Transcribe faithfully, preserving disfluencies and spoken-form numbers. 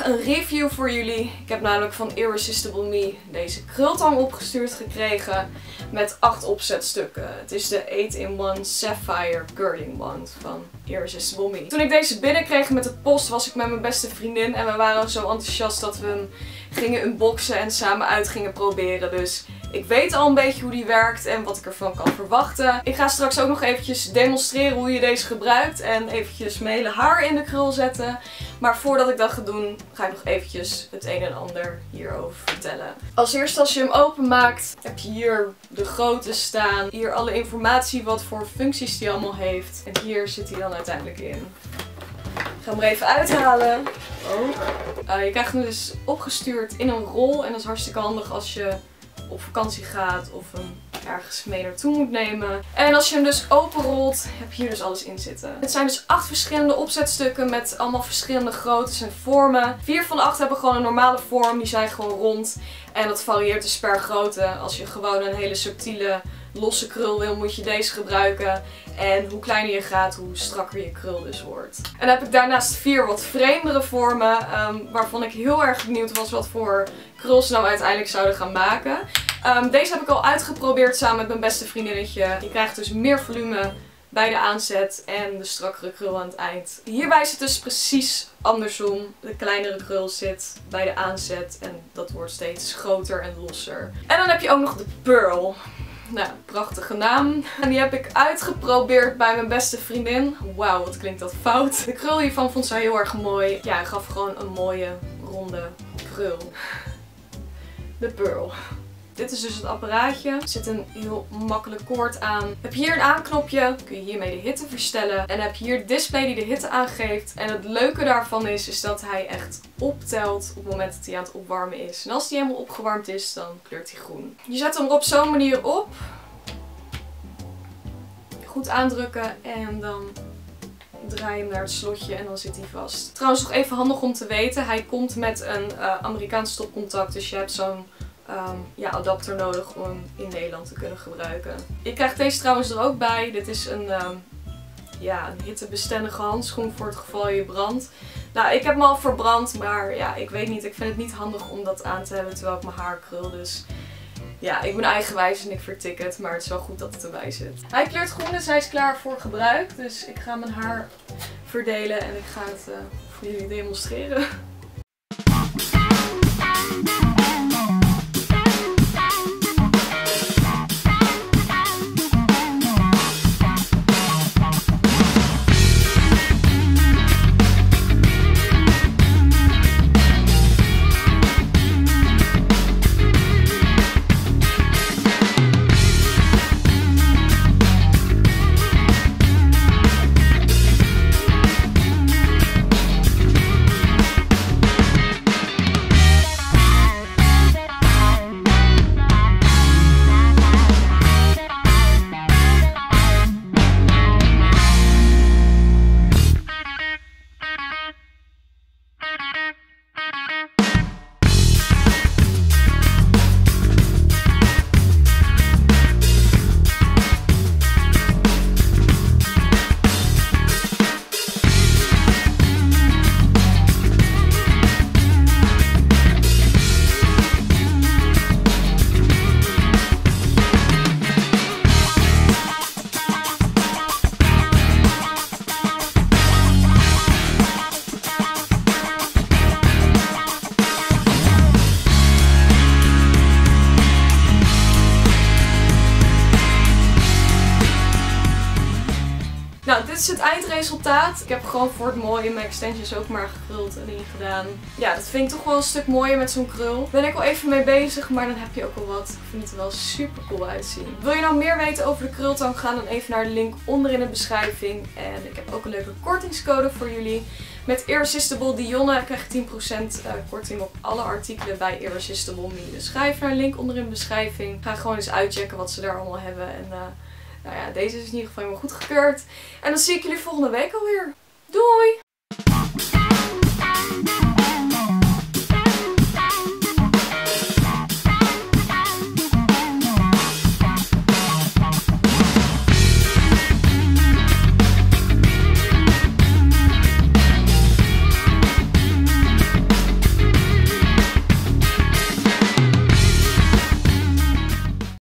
een review voor jullie. Ik heb namelijk van Irresistible Me deze krultang opgestuurd gekregen met acht opzetstukken. Het is de eight in one Sapphire Curling Wand van Irresistible Me. Toen ik deze binnenkreeg met de post was ik met mijn beste vriendin en we waren zo enthousiast dat we hem gingen unboxen en samen uit gingen proberen. Dus ik weet al een beetje hoe die werkt en wat ik ervan kan verwachten. Ik ga straks ook nog eventjes demonstreren hoe je deze gebruikt en eventjes mijn hele haar in de krul zetten. Maar voordat ik dat ga doen, ga ik nog eventjes het een en ander hierover vertellen. Als eerst als je hem openmaakt, heb je hier de grootte staan. Hier alle informatie wat voor functies die allemaal heeft. En hier zit hij dan uiteindelijk in. Ik ga hem er even uithalen. Oh. Uh, je krijgt hem dus opgestuurd in een rol en dat is hartstikke handig als je op vakantie gaat of hem ergens mee naartoe moet nemen. En als je hem dus openrolt, heb je hier dus alles in zitten. Het zijn dus acht verschillende opzetstukken met allemaal verschillende groottes en vormen. Vier van de acht hebben gewoon een normale vorm, die zijn gewoon rond. En dat varieert dus per grootte. Als je gewoon een hele subtiele losse krul wil, moet je deze gebruiken. En hoe kleiner je gaat, hoe strakker je krul dus wordt. En dan heb ik daarnaast vier wat vreemdere vormen, um, waarvan ik heel erg benieuwd was wat voor krul ze nou uiteindelijk zouden gaan maken. Um, deze heb ik al uitgeprobeerd samen met mijn beste vriendinnetje. Je krijgt dus meer volume bij de aanzet en de strakkere krul aan het eind. Hierbij is het dus precies andersom. De kleinere krul zit bij de aanzet en dat wordt steeds groter en losser. En dan heb je ook nog de Pearl. Nou, prachtige naam. En die heb ik uitgeprobeerd bij mijn beste vriendin. Wauw, wat klinkt dat fout. De krul hiervan vond zij heel erg mooi. Ja, hij gaf gewoon een mooie, ronde krul. De Pearl. Dit is dus het apparaatje. Er zit een heel makkelijk koord aan. Heb je hier een aanknopje. Kun je hiermee de hitte verstellen. En heb je hier het display die de hitte aangeeft. En het leuke daarvan is, is dat hij echt optelt op het moment dat hij aan het opwarmen is. En als hij helemaal opgewarmd is, dan kleurt hij groen. Je zet hem er op zo'n manier op. Goed aandrukken en dan draai je hem naar het slotje en dan zit hij vast. Trouwens nog even handig om te weten. Hij komt met een uh, Amerikaans stopcontact. Dus je hebt zo'n Um, ja, adapter nodig om hem in Nederland te kunnen gebruiken. Je krijgt deze trouwens er ook bij. Dit is een, um, ja, een hittebestendige handschoen voor het geval je brandt. Nou, ik heb hem al verbrand, maar ja, ik weet niet. Ik vind het niet handig om dat aan te hebben terwijl ik mijn haar krul. Dus ja, ik ben eigenwijs en ik vertik het, maar het is wel goed dat het erbij zit. Hij kleurt groen, dus hij is klaar voor gebruik. Dus ik ga mijn haar verdelen en ik ga het uh, voor jullie demonstreren. Nou, dit is het eindresultaat. Ik heb gewoon voor het mooie mijn extensions ook maar gekruld en ingedaan. Ja, dat vind ik toch wel een stuk mooier met zo'n krul. Daar ben ik al even mee bezig, maar dan heb je ook al wat. Ik vind het er wel super cool uitzien. Wil je nou meer weten over de krultang? Ga dan even naar de link onder in de beschrijving. En ik heb ook een leuke kortingscode voor jullie. Met Irresistible Dionne krijg je tien procent korting op alle artikelen bij Irresistible Me. Dus ga even naar de link onder in de beschrijving. Ga gewoon eens uitchecken wat ze daar allemaal hebben. En uh, nou ja, deze is in ieder geval helemaal goedgekeurd. En dan zie ik jullie volgende week alweer. Doei!